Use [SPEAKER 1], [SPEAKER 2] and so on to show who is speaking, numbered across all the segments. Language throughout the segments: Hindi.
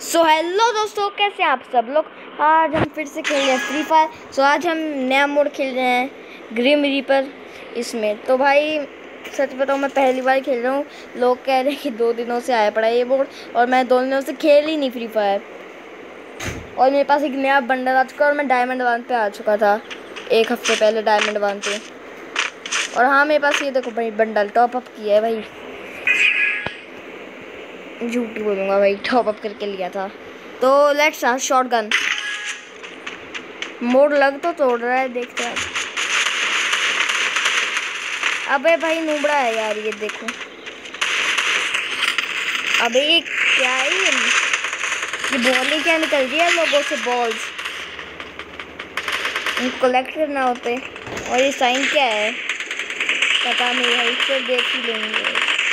[SPEAKER 1] सो हेलो दोस्तों, कैसे हैं आप सब लोग। आज हम फिर से खेल रहे हैं फ्री फायर। सो आज हम नया मोड खेल रहे हैं ग्रिम रीपर इसमें। तो भाई सच बताऊं, मैं पहली बार खेल रहा हूँ। लोग कह रहे हैं कि 2 दिनों से आया पड़ा है ये मोड, और मैं 2 दिनों से खेल ही नहीं फ्री फायर। और मेरे पास एक नया बंडल आ चुका है और मैं डायमंड 1 पे आ चुका था 1 हफ्ते पहले डायमंड 1 पे। और हाँ, मेरे पास ये देखो भाई, बंडल टॉप अप किया है भाई। झूठ बोलूँगा भाई, टॉप अप करके लिया था। तो लेट्स स्टार्ट। शॉटगन मोड लग तो तोड़ रहा है, देखते हैं। अबे भाई नूबड़ा है यार, ये देखो। अबे ये क्या है, ये बॉल क्या निकल रही है लोगों से, बॉल्स इनको कलेक्ट करना होते। और ये साइन क्या है पता नहीं भाई, फिर देख ही लेंगे।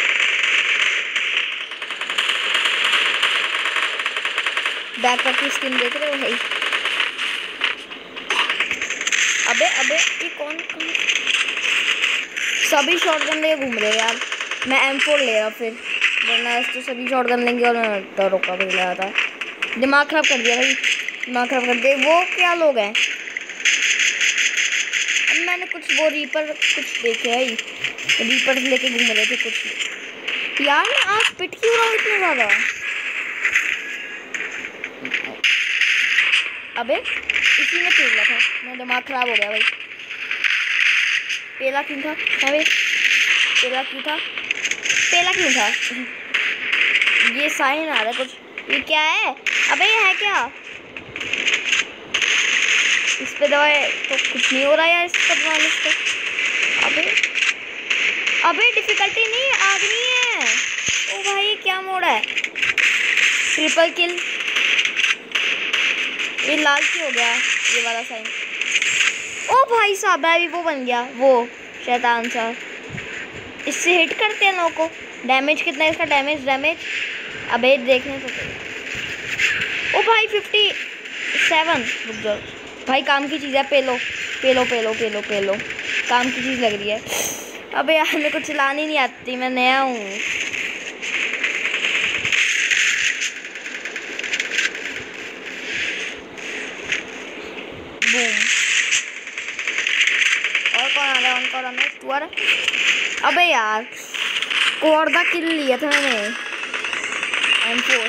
[SPEAKER 1] बैकअप की स्किन देख रहे हो भाई। अबे अबे ये कौन सभी शॉटगन ले घूम रहे यार। मैं M4 ले रहा फिर, वरना तो सभी शॉटगन लेंगे। और मैं तो रोका भी रहा था। दिमाग खराब कर दिया भाई, दिमाग खराब कर दिया। वो क्या लोग हैं। अब मैंने कुछ वो रीपर कुछ देखे भाई, रीपर लेके घूम रहे थे कुछ यार। मैं आज पिट क्यों रहा हूँ इतना ज़्यादा। अबे इसी में पेला था, मेरा दिमाग खराब हो गया भाई। पेला क्यों था अबे, पेला क्यों था, पेला क्यों था। ये साइन आ रहा है कुछ, ये क्या है। अबे ये है क्या, इस पे दवाई तो कुछ नहीं हो रहा यार, इस पर दवाई इस पे। अबे अबे डिफिकल्टी नहीं, आदमी है। ओ भाई ये क्या मोड़ है, ट्रिपल किल। ये लाल क्यों हो गया ये वाला साइन। ओ भाई साहब, मैं भी वो बन गया, वो शैतान सा। इससे हिट करते हैं लोगों को। डैमेज कितना है इसका, डैमेज। अबे देखने तो। ओ भाई 57। रुक जाओ भाई, काम की चीज़ है। पेलो काम की चीज़ लग रही है। अबे यार मेरे को चलानी नहीं आती, मैं नया हूँ। और कौन तू आ रहा। अबे यार कोर्दा किल लिया था मैंने M4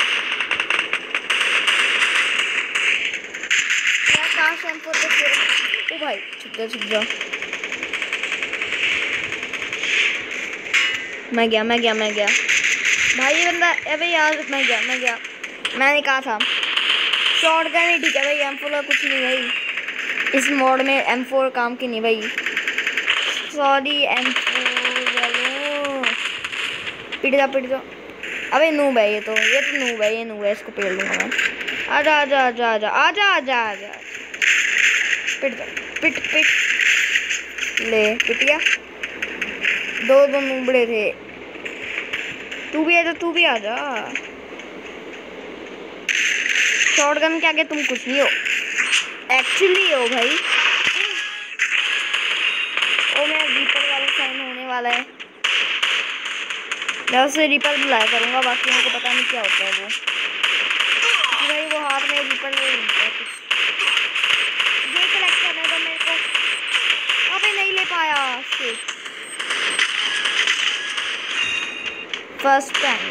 [SPEAKER 1] यार, काश M4 पे फिर। ओ भाई छुप जा। मैं गया भाई ये बंदा। अबे यार मैं गया। मैंने कहा था शॉटगन ही ठीक है भाई, M4 का कुछ नहीं भाई। इस मोड में M4 काम की नहीं भाई। सॉरी M4 पिट जा। अबे नूब है ये तो नूब है, इसको पेड़ लूँगा मैं। आजा। पिट ले, पिट गया। दो नूबड़े थे। तू भी आजा। शॉटगन के आगे तुम कुछ नहीं हो, एक्चुअली हो भाई। ओ मेरा रीपर वाला साइन होने वाला है। मैं उसे रीपर बुलाया करूँगा, बाकी मेरे को पता नहीं क्या होता है वो। भाई वो हाथ में रीपर ले लेता है कुछ। ये कलेक्ट करना था मेरे को। अबे नहीं ले पाया, फर्स्ट टाइम।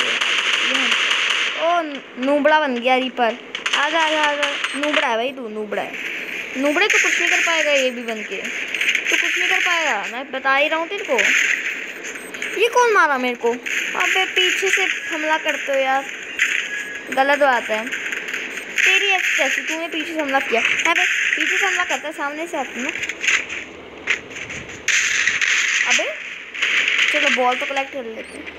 [SPEAKER 1] ओ नूबड़ा बन गया रीपर। आजा। नूबड़ा है भाई, तू नूबड़ा है। नूबड़े तो कुछ नहीं कर पाएगा, ये भी बन के तो कुछ नहीं कर पाएगा, मैं बता ही रहा हूँ तेरे को। ये कौन मारा मेरे को। अबे पीछे से हमला करते हो यार, गलत बात है। तेरी कैसी, तूने पीछे से हमला किया है भाई। पीछे से हमला करता है, सामने से आती ना। अबे चलो बॉल तो कलेक्ट कर लेते हैं।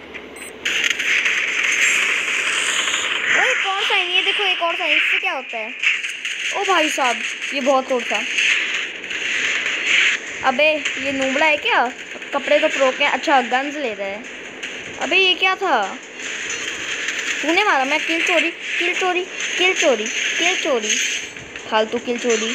[SPEAKER 1] एक और साइन, ये देखो एक और साइन, इससे क्या होता है। ओ भाई साहब ये बहुत तोड़ था। अबे ये नूबड़ा है क्या, कपड़े तो प्रो के। अच्छा गन्स ले रहा है। अबे ये क्या था, तूने मारा। मैं किल चोरी फालतू किल चोरी।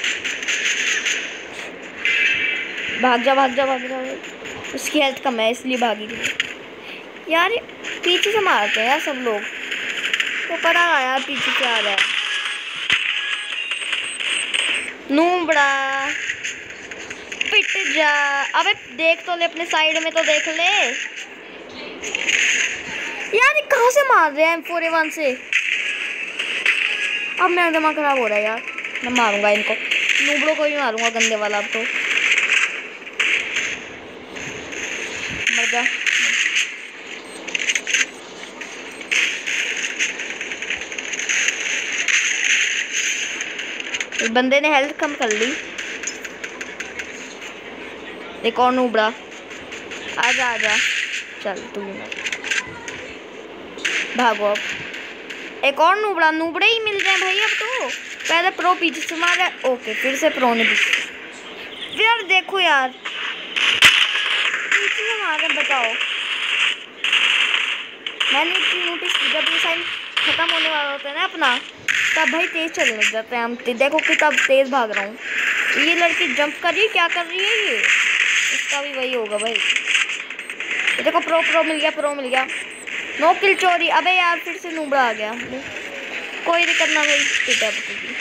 [SPEAKER 1] भाग जा। उसकी हेल्थ कम है इसलिए भागी थी यार। पीछे से मारते हैं यार सब लोग। वो पता है यार पीछे से आ रहा है। नूबड़ा पिट जा। अबे देख तो ले अपने साइड में, तो देख ले यार। ये कहाँ से मार रहे हैं M4A1 से? अब मेरा दिमाग खराब हो रहा है यार। मैं मारूंगा इनको, नूबड़ों को भी मारूंगा गंदे वाला। अब तो मर जा। इस बंदे ने हेल्थ कम कर ली। एक और नूबड़ा, आजा आजा, चल तू भी मर, भागो अब। एक और नूबड़ा, नूबड़े ही मिल जाए भाई अब तो। पहले प्रो पीछे से मारा, ओके फिर से प्रो ने पीछे। यार देखो यार पीछे से मार रहे, बताओ। मैंने इतनी नोटिस की, जब ये साइन खत्म होने वाला होता है ना अपना, तब भाई तेज चलने लग जाते हैं हम। देखो कि तब तेज भाग रहा हूँ। ये लड़की जंप कर रही है, क्या कर रही है ये? इसका भी वही होगा भाई। देखो प्रो मिल गया, प्रो मिल गया। नो किल चोरी। अबे यार फिर से नूबड़ा आ गया। कोई दिक्कत ना भाई, पिटा पड़ेगी।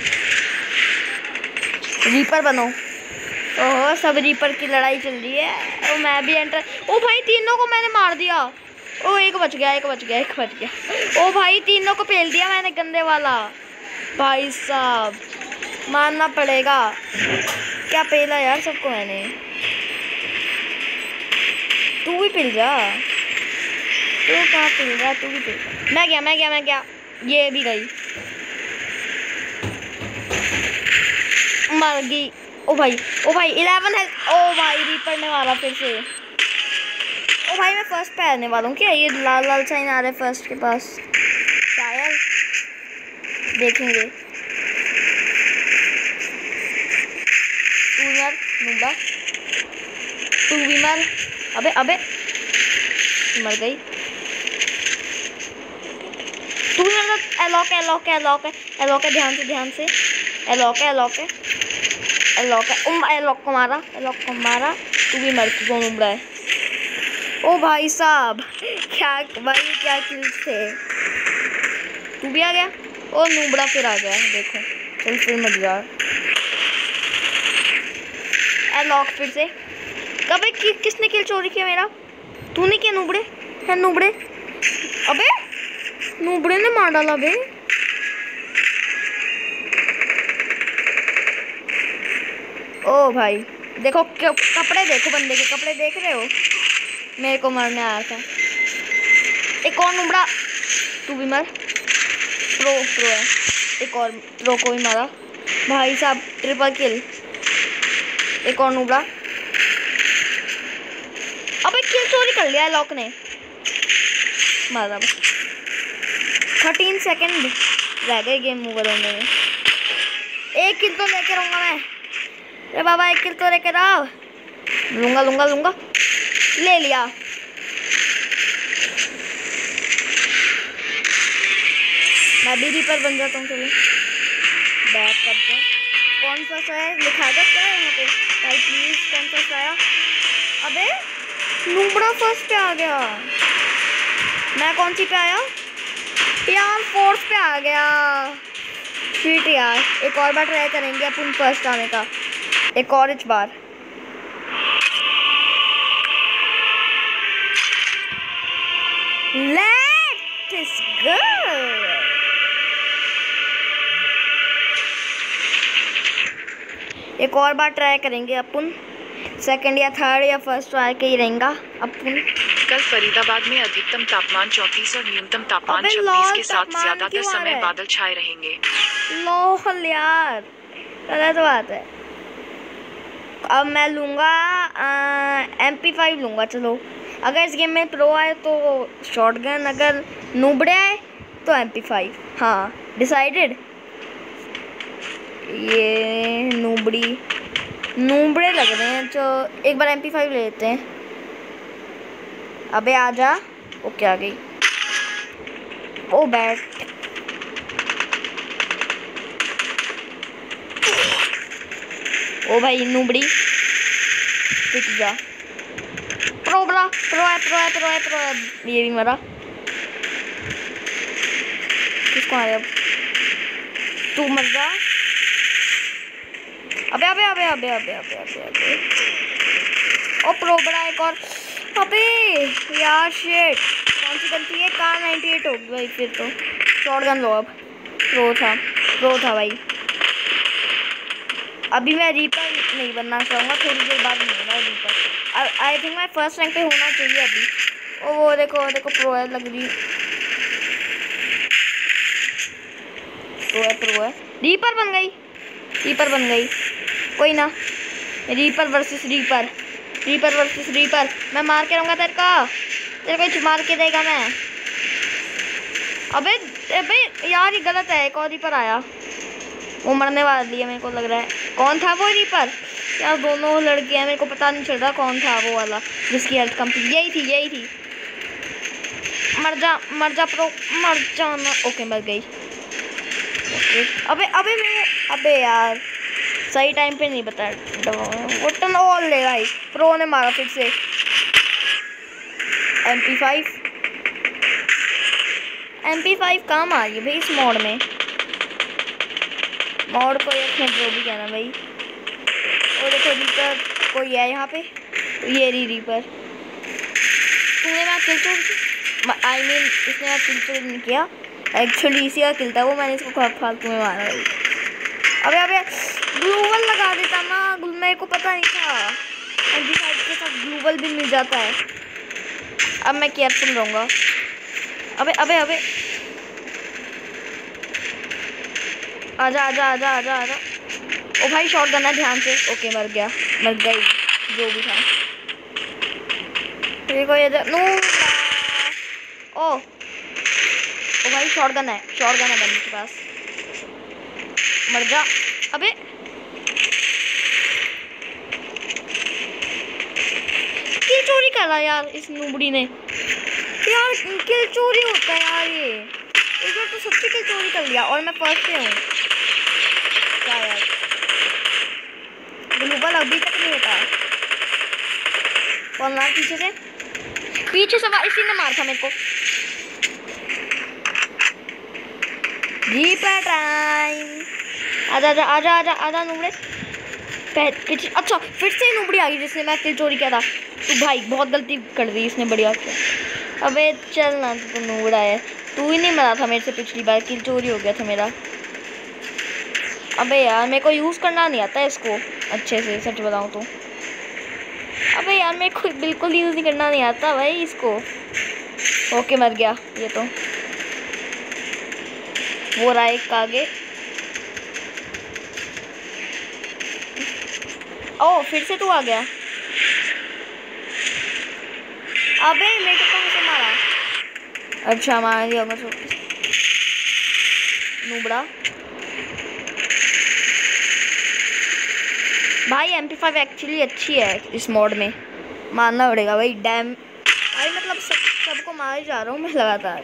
[SPEAKER 1] रीपर बनो। ओहो सब रीपर की लड़ाई चल रही है। ओ मैं भी एंटर। ओ भाई तीनों को मैंने मार दिया। ओ एक बच गया, एक बच गया, एक बच गया। ओ भाई तीनों को पेल दिया मैंने, गंदे वाला। भाई साहब मानना पड़ेगा, क्या पेला यार सबको मैंने। तू भी पिल जा, तू कहाँ पिल जा, तू भी पिल। मैं गया। ये भी गई, मर गई। ओ भाई 11 है। ओ भाई रीपर ने मारा फिर से। ओ भाई मैं फर्स्ट पे आने वाला हूँ क्या? ये लाल लाल साइन आ रहा है फर्स्ट के पास, शायद देखेंगे। तू मर नूबड़ा, तू भी मर। अबे मर गई। तू भी मर। एलॉक है, ध्यान से। एलॉक है। एलॉक को मारा। तू भी मर, तू नूबड़ा है। ओ भाई साहब क्या किल्स थे। तू भी आ गया। ओ नूबड़ा फिर आ गया, देखो। चल फिर मत जा। एलॉक फिर से। कब किसने किल चोरी किया मेरा? तूने किया नूबड़े? है नूबड़े? अबे नूबड़े ने मार डाला बे। ओ भाई देखो कपड़े देखो, बंदे के कपड़े देख रहे हो? मेरे को मारने आया था। एक और नूबड़ा, तू भी मर। प्रो है। एक और प्रो को भी मारा भाई साहब, ट्रिपल किल। एक और नूबड़ा। अबे किल चोरी कर लिया लॉक ने, मारा। 13 सेकंड रह गए गेम ओवर होने में। एक किल तो लेके रहूंगा मैं। अरे बाबा एक किल तो लेके रहा। लूंगा। ले लिया। मैं भी रीपर बन जाता हूँ। चलो बैक करते हैं। कौन सा है लिखा सकता है यहाँ पे भाई प्लीज? कौन सा आया? अबे नूबड़ा फर्स्ट पे आ गया। मैं कौन सी पे आया यार? फोर्थ पे आ गया। शिट यार, एक और बार ट्राई करेंगे अपन फर्स्ट आने का, एक और इस बार। Let's go. एक और बार ट्राई करेंगे अपन, सेकंड या थर्ड या फर्स्ट ट्राई के ही रहेगा अपन।
[SPEAKER 2] कल फरीदाबाद में अधिकतम तापमान 34 और न्यूनतम तापमान 26 के साथ ज्यादातर समय बादल छाए रहेंगे।
[SPEAKER 1] लोहल यार, गलत बात है। अब मैं लूँगा MP5 लूँगा। चलो अगर इस गेम में प्रो आए तो शॉटगन, अगर नूबड़े आए तो MP5। हाँ डिसाइडेड। ये नूबड़े लग रहे हैं, तो एक बार MP5 ले लेते हैं। अबे आजा। ओके आ गई। ओ बैट। ओ भाई नूबड़ी पिट जा। प्रो है। ये भी मरा। किसको मारे अब? तू मर जा। अबे अबे अबे अबे अबे अबे अबे अबे ओ प्रो बड़ा एक और। अबे यार शिट, कौन सी गलती है? कार 98 हो गई भाई। फिर तो शॉटगन लो अब। प्रो था भाई। अभी मैं रीपर नहीं बनना चाहूँगा, थोड़ी देर बाद नहीं होगा रीपर। आई थिंक मैं फर्स्ट रैंक पे होना चाहिए अभी। ओ वो देखो प्रो है लग रही। प्रो है। रीपर बन गई। कोई ना, रीपर वर्सेस रीपर। मैं मार के रहूँगा तेरे को मार के देगा मैं। अबे यार ये गलत है। एक और रीपर आया, वो मरने वाली है मेरे को लग रहा है। कौन था वो रीपर? यार दोनों लड़के हैं, मेरे को पता नहीं चल रहा कौन था वो वाला जिसकी हेल्थ कम थी। यही थी। मर जा प्रो, मर जाना। ओके मर गई। अबे यार सही टाइम पे नहीं बताया। वो टन ऑल ले भाई। प्रो ने मारा फिर से। MP5 काम आ रही है भाई इस मोड में। मोड को एक मिनट जो भी कहना भाई। और देखो रीपर कोई है यहाँ पे। ये रीपर। तूने मैं किल चोर इसने मैं किल चोर नहीं किया। एक्चुअली इसी का किल था वो। मैंने इसको फालतू में मारा भाई। अबे ग्लूवल लगा देता ना, मेरे को पता नहीं था। MP5 के साथ ग्लूवल भी मिल जाता है। अब मैं केयरफुल रहूँगा। अबे आजा। ओ भाई शॉटगन है, ध्यान से। ओके मर गई जो भी था। देखो ये ओ भाई शॉटगन है बंदे के पास। मर जा। अबे किल चोरी करा यार इस नूबड़ी ने। यार किल चोरी होता है यार ये। एक बार तो सबसे किल चोरी कर लिया और मैं फर्स्ट पे हूँ। क्या यार, ग्लोबल अभी तक नहीं होता। कौन मार पीछे से इसी ने मार था मेरे को। Reaper time. आजा नूबड़े। अच्छा फिर से नूबड़ी आ गई जिसने मैं किल चोरी किया था। तू भाई बहुत गलती कर दी इसने, बढ़िया किया। अबे चल ना, तू तो नूबड़ा है। तू ही नहीं मरा था मेरे से पिछली बार, किल चोरी हो गया था मेरा। अबे यार मेरे को यूज़ करना नहीं आता है इसको अच्छे से, सच बताऊँ तो। अबे यार मेरे को बिल्कुल यूज़ नहीं करना नहीं आता भाई इसको। ओके मर गया ये तो। वो रहा एक आगे। ओ फिर से तू आ गया। अबे मेरे को कहाँ से मारा? अच्छा मार दिया होगा नूबड़ा। भाई MP5 एक्चुअली अच्छी है इस मोड में, मानना पड़ेगा भाई। डैम भाई मतलब सबको मार ही जा रहा हूँ मैं लगातार।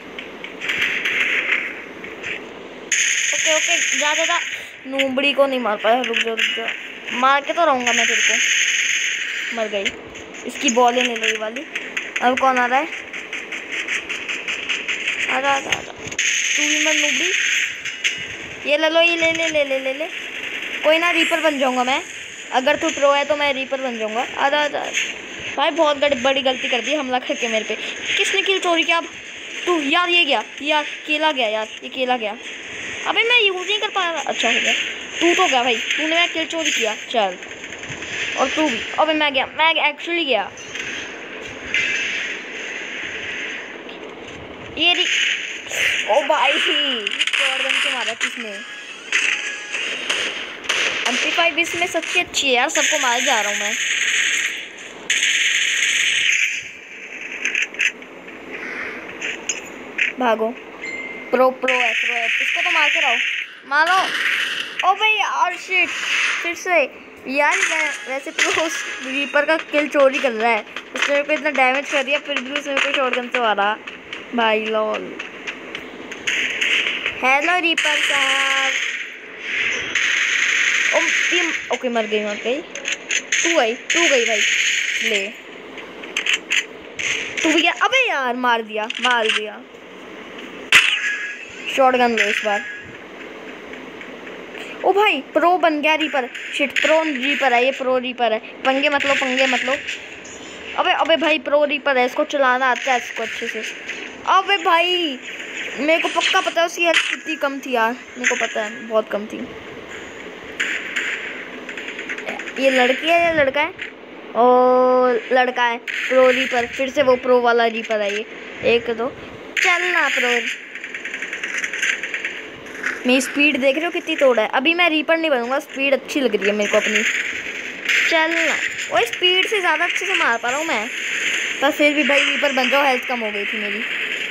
[SPEAKER 1] ओके जा। नूबड़ी को नहीं मार पाया। रुक जा मार के तो रहूँगा मैं तेरे को। मर गई। इसकी बॉल ही नहीं लगी वाली। अब कौन आ रहा है? आजा तू भी मत नूबड़ी। ये ले लो, ये ले। कोई ना रीपर बन जाऊँगा मैं। अगर तू प्रो है तो मैं रीपर बन जाऊँगा। आजा भाई बहुत बड़ी गलती कर दी हमला करके मेरे पे। किसने किल चोरी किया? अब तू यार ये गया यार, केला गया यार, ये केला गया। अबे मैं यूज़ नहीं कर पा रहा। अच्छा हो गया, तू तो गया भाई, तूने मैं किल चोरी किया। चल और तू भी। अबे मैं एक्चुअली गया। ये ओ भाई शॉटगन से मारा किसने? MP5 इसमें सबसे अच्छी है यार, सबको मार जा रहा हूँ मैं। भागो। प्रो है इसको तो मार के रहो, मारो। ओ भाई यार शिट, फिर से यार। वैसे प्रो रीपर का किल चोरी कर रहा है, उसने मेरे को इतना डैमेज कर दिया फिर भी उसने मेरे को शॉटगन से मारा भाई। लॉल। हेलो रीपर साहब। ओके मर गई। तू गई भाई। ले तू भी गया। अबे यार मार दिया। शॉटगन लो इस बार। ओ भाई प्रो बन गया रीपर। शिट प्रो रीपर है ये, प्रो रीपर है। पंगे मत लो, पंगे मत लो। अबे अबे भाई प्रो रीपर है, इसको चलाना आता है इसको अच्छे से। अबे भाई मेरे को पक्का पता है उसकी हेल्थ कितनी कम थी यार, मेरे को पता है बहुत कम थी। ये लड़की है या लड़का है? ओ लड़का है। प्रो रीपर, फिर से वो प्रो वाला रीपर है ये। 1 2 चलना प्रो। मेरी स्पीड देख रहे हो कितनी तोड़ है। अभी मैं रीपर नहीं बनूंगा, स्पीड अच्छी लग रही है मेरे को अपनी। चलना वो स्पीड से ज़्यादा अच्छे से मार पा रहा हूँ मैं, पर फिर भी भाई रीपर बन जाओ, हेल्थ कम हो गई थी मेरी।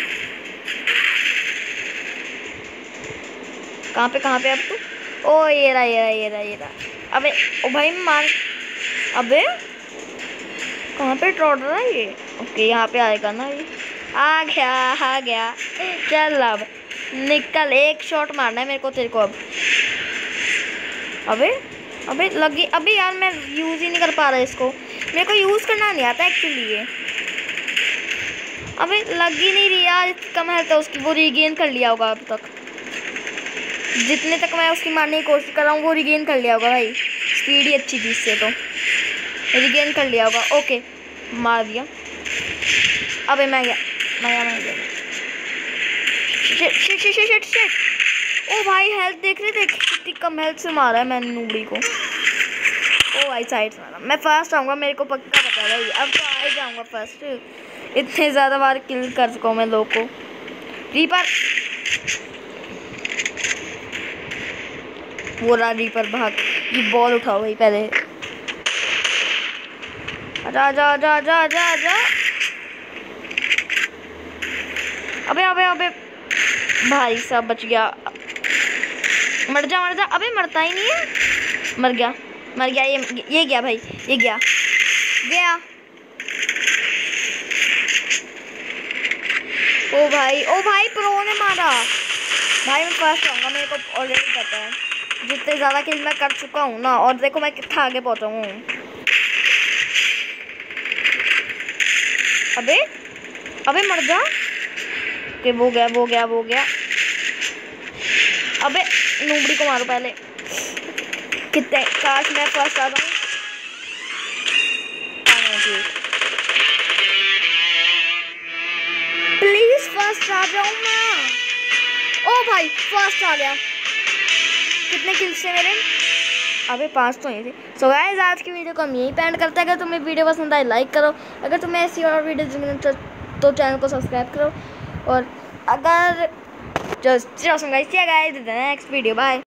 [SPEAKER 1] कहाँ पे अब तू? ओ ये रहा। अबे ओ भाई मार। अबे कहाँ पे ट्रॉड रहा है ये? ओके यहाँ पे आएगा ना ये। आ गया। चल अब निकल, एक शॉट मारना है मेरे को तेरे को अब। अबे लगी। अबे यार मैं यूज़ ही नहीं कर पा रहा इसको, मेरे को यूज़ करना नहीं आता एक्चुअली ये। अबे लग ही नहीं रही यार, कम है तो उसकी वो रिगेन कर लिया होगा अब तक। जितने तक मैं उसकी मारने की कोशिश कर रहा हूँ वो रिगेन कर लिया होगा भाई, स्पीड ही अच्छी थी इससे तो रिगेन कर लिया होगा। ओके मार दिया। अबे मैं गया। शिट। ओ भाई हेल्थ देख रहे थे कितनी कम हेल्थ से मारा है मैंने नूबड़ी को। ओ भाई साइड से मारा। मैं फर्स्ट आऊँगा, मेरे को पक्का पता है भाई, अब तो आ ही जाऊँगा फर्स्ट। इतने ज़्यादा बार किल कर चुका हूँ मैं लोग को। रीपर वो रहा रीपर, भाग। ये बॉल उठाओ भाई पहले। जा। अबे भाई साहब बच गया। मर जा। अबे मरता ही नहीं है। मर गया ये गया भाई, ये गया। ओ भाई प्रो ने मारा भाई। मैं फर्स्ट आऊँगा, मेरे को ऑलरेडी पता है। जितने ज़्यादा किल मैं कर चुका हूँ ना, और देखो मैं कितना आगे पहुँचा हूँ। अबे मर जा। कि वो गया। अबे नूबड़ी को मारो पहले। कितने काश मैं फर्स्ट आ जाऊँ। प्लीज फर्स्ट आ जाऊँ मैं। ओ भाई फर्स्ट आ गया। कितने किल्स थे मेरे? अबे 5 तो ही थे। सो गाइस आज की वीडियो को हम यहीं पे एंड करते हैं। अगर तुम्हें वीडियो पसंद आए लाइक करो, अगर तुम्हें ऐसी और वीडियो तो चैनल को सब्सक्राइब करो। और अगर just guys next video bye.